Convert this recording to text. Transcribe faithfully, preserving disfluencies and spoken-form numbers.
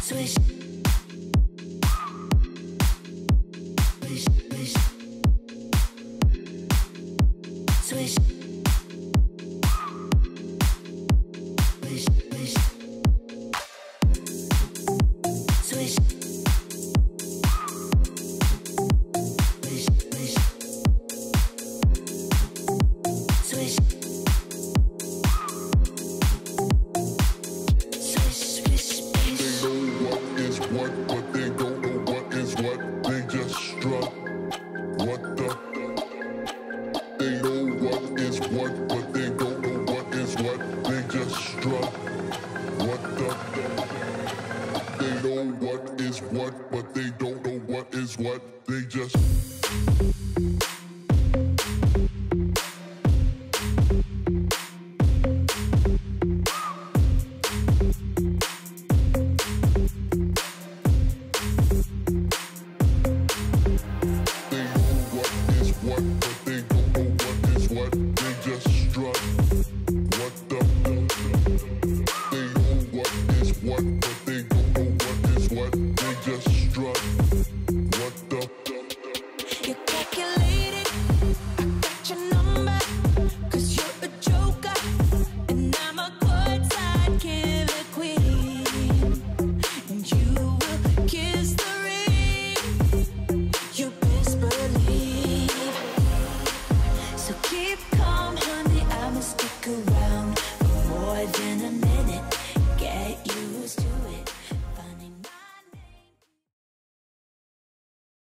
Swish. Swish, swish. Swish. Swish, swish. Swish. Swish, swish. Swish. What, but they don't know what is what. They just strut. What the? They know what is what, but they don't know what is what. They just strut. What the? They know what is what, but they don't know what is what. They just